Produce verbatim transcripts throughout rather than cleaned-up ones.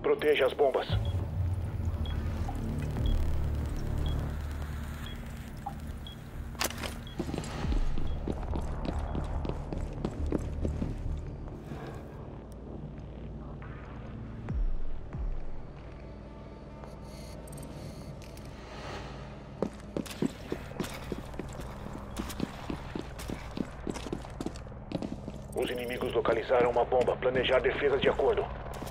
Proteja as bombas. Os inimigos localizaram uma bomba. Planejar defesa de acordo.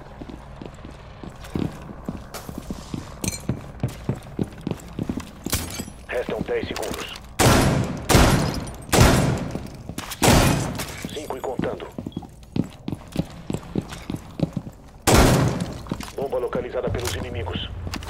Restam dez segundos. Cinco e contando. Bomba localizada pelos inimigos.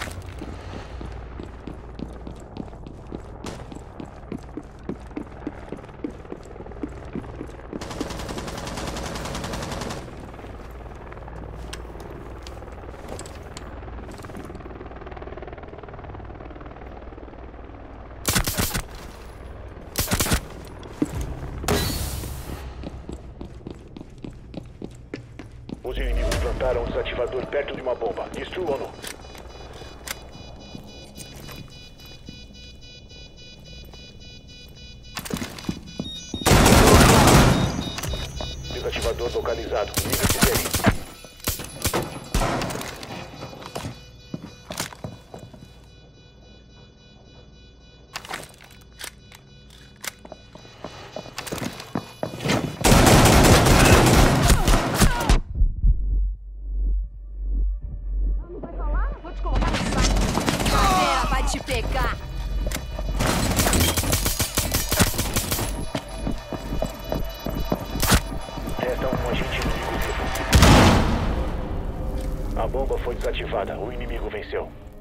Os inimigos plantaram um desativador perto de uma bomba. Destruam-no. Desativador localizado. Livre-se dele. Caveira vai te pegar. Resta um agente inimigo vivo. A bomba foi desativada. O inimigo venceu.